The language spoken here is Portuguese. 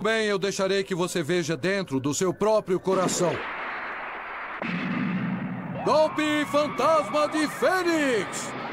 bem, eu deixarei que você veja dentro do seu próprio coração. Golpe Fantasma de Fênix!